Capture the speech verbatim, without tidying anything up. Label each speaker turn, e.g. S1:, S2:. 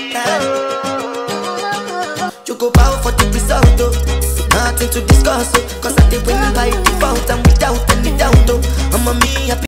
S1: You go bow for the result, oh. Nothing to discuss, oh. Cause I did win by default.